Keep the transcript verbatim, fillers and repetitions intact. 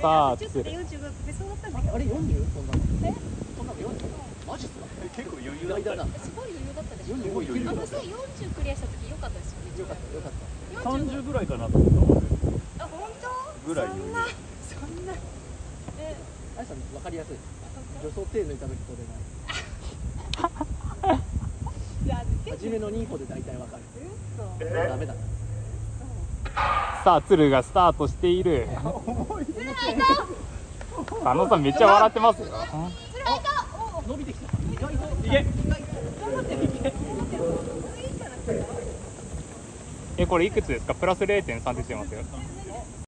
さあ、 ちょっとでよんじゅうご飛べそうだったんだけど。 あれよんじゅう？そんなの。 え？ そんなのよんじゅう？マジっすか？ 結構余裕だった。 すごい余裕だったでしょ。 よんじゅうご余裕だった。 あのさ、よんじゅうクリアした時良かったですよね。 よかったよかった。 さんじゅうぐらいかなと思った俺。 あ、本当？ ぐらいそんな、そんな。え、 あやさんわかりやすい。助走手抜いた時取れない。 いや、 初めのに歩で大体わかる。 嘘。 ダメだ。 さあ鶴がスタートしている。佐野さんめっちゃ笑ってますよ。 伸びてきた。意外と。 いけ。 えこれいくつですか？プラス れいてんさん 出てますよ。